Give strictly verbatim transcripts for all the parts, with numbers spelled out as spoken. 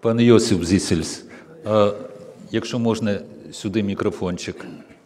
Пане Йосип Зісельс, а якщо можна, сюди мікрофончик.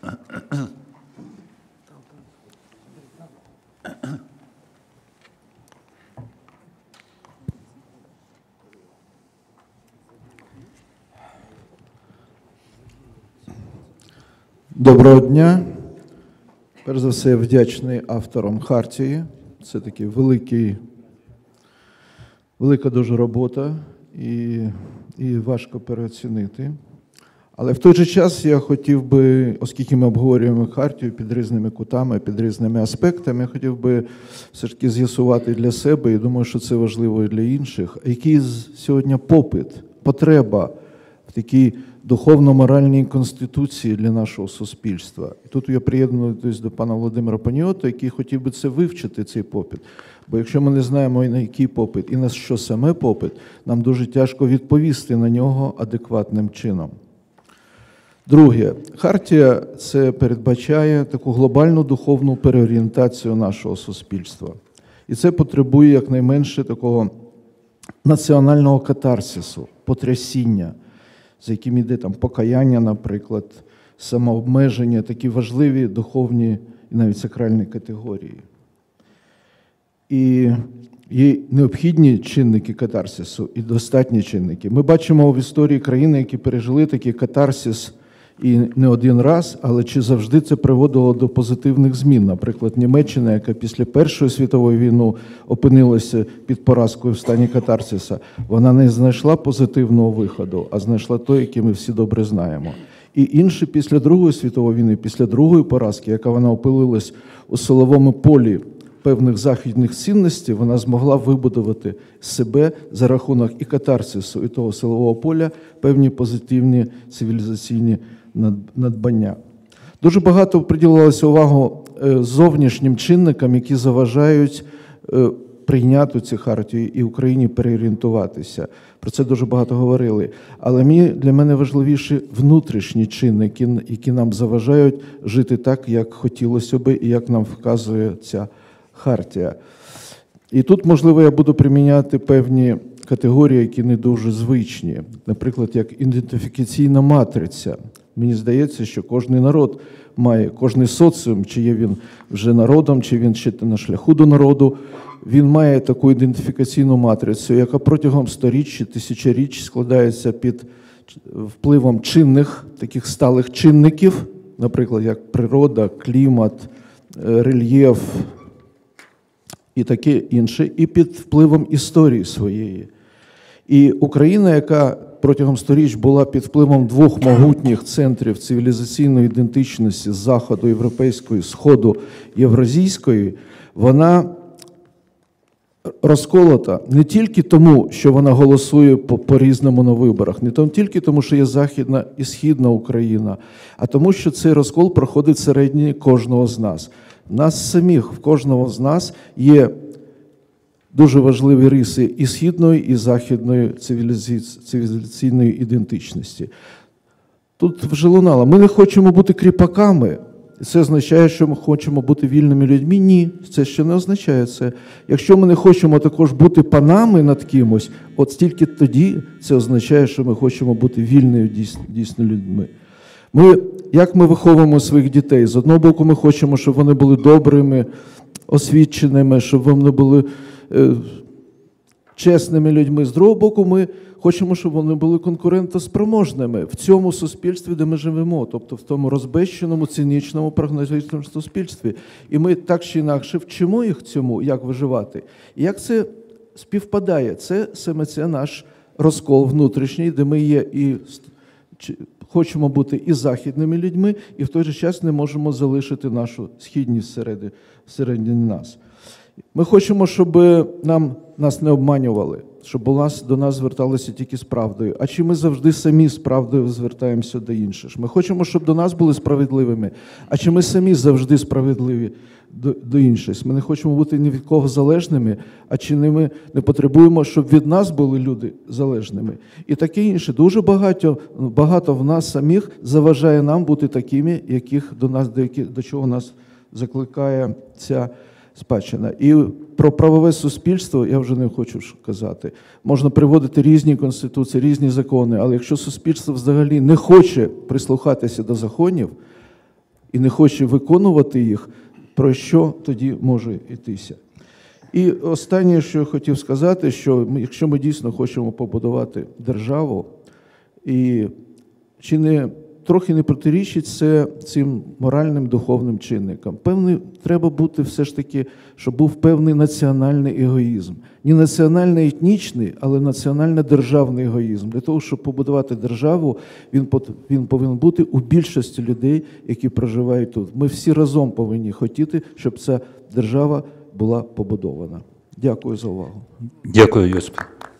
Доброго дня. Перш за все, вдячний авторам Хартії. Це такий великий, велика дуже робота і, і важко переоцінити. Але в той же час я хотів би, оскільки ми обговорюємо Хартію під різними кутами, під різними аспектами, я хотів би все ж таки з'ясувати для себе, і думаю, що це важливо і для інших, який сьогодні попит, потреба в такій духовно-моральній конституції для нашого суспільства. І тут я приєднуюсь до пана Володимира Паніота, який хотів би це вивчити, цей попит. Бо якщо ми не знаємо, на який попит і на що саме попит, нам дуже тяжко відповісти на нього адекватним чином. Друге, Хартія це передбачає таку глобальну духовну переорієнтацію нашого суспільства. І це потребує якнайменше такого національного катарсису, потрясіння, за яким йде там покаяння, наприклад, самообмеження, такі важливі духовні і навіть сакральні категорії. І є необхідні чинники катарсису і достатні чинники. Ми бачимо в історії країни, які пережили такий катарсис і не один раз, але чи завжди це приводило до позитивних змін. Наприклад, Німеччина, яка після Першої світової війни опинилася під поразкою в стані катарсиса, вона не знайшла позитивного виходу, а знайшла той, який ми всі добре знаємо. І інші після Другої світової війни, після другої поразки, яка вона опинилась у силовому полі певних західних цінностей, вона змогла вибудувати себе за рахунок і катарсису, і того силового поля певні позитивні цивілізаційні надбання. Дуже багато приділилося увагу зовнішнім чинникам, які заважають прийняти цю Хартію і Україні переорієнтуватися. Про це дуже багато говорили. Але мені, для мене важливіші внутрішні чинники, які нам заважають жити так, як хотілося би і як нам вказує ця Хартія. І тут, можливо, я буду приміняти певні категорії, які не дуже звичні. Наприклад, як ідентифікаційна матриця. Мені здається, що кожен народ має, кожен соціум, чи є він вже народом, чи він ще на шляху до народу, він має таку ідентифікаційну матрицю, яка протягом сторіч, тисячоріч складається під впливом чинних, таких сталих чинників, наприклад, як природа, клімат, рельєф і таке інше, і під впливом історії своєї. І Україна, яка протягом сторіч була під впливом двох могутніх центрів цивілізаційної ідентичності Заходу, Європейської, Сходу, Євразійської, вона розколота не тільки тому, що вона голосує по-різному на виборах, не тільки тому, що є Західна і Східна Україна, а тому, що цей розкол проходить всередині кожного з нас. В нас самих, в кожного з нас є дуже важливі риси і східної, і західної цивілізаційної ідентичності. Тут вже лунало. Ми не хочемо бути кріпаками. Це означає, що ми хочемо бути вільними людьми? Ні, це ще не означає це. Якщо ми не хочемо також бути панами над кимось, от стільки тоді це означає, що ми хочемо бути вільними дійсно, дійсно людьми. Ми, як ми виховуємо своїх дітей? З одного боку, ми хочемо, щоб вони були добрими, освіченими, щоб вони були е, чесними людьми. З другого боку, ми хочемо, щоб вони були конкурентоспроможними в цьому суспільстві, де ми живемо, тобто в тому розбещеному, цинічному, прагматичному суспільстві. І ми так чи інакше вчимо їх цьому, як виживати. І як це співпадає? Це саме це наш розкол внутрішній, де ми є і хочемо бути і західними людьми, і в той же час не можемо залишити нашу східність всередині, всередині нас. Ми хочемо, щоб нам, нас не обманювали, щоб у нас, до нас зверталися тільки з правдою. А чи ми завжди самі з правдою звертаємося до інших? Ми хочемо, щоб до нас були справедливими, а чи ми самі завжди справедливі до, до інших? Ми не хочемо бути ні від кого залежними, а чи не ми не потребуємо, щоб від нас були люди залежними? І таке інше. Дуже багато, багато в нас самих заважає нам бути такими, яких до нас, до, яких, до чого нас закликає ця спадщина. І про правове суспільство я вже не хочу казати. Можна приводити різні конституції, різні закони, але якщо суспільство взагалі не хоче прислухатися до законів і не хоче виконувати їх, про що тоді може йтися? І останнє, що я хотів сказати, що ми, якщо ми дійсно хочемо побудувати державу, і чи не трохи не протирічить це цим моральним духовним чинникам. Певний, треба бути все ж таки, щоб був певний національний егоїзм. Не національно-етнічний, але національно-державний егоїзм. Для того, щоб побудувати державу, він, він повинен бути у більшості людей, які проживають тут. Ми всі разом повинні хотіти, щоб ця держава була побудована. Дякую за увагу. Дякую, Йосип.